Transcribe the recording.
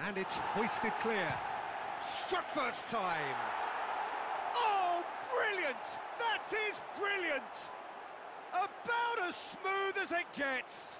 And it's hoisted clear. Struck first time. Oh, brilliant! That is brilliant! About as smooth as it gets.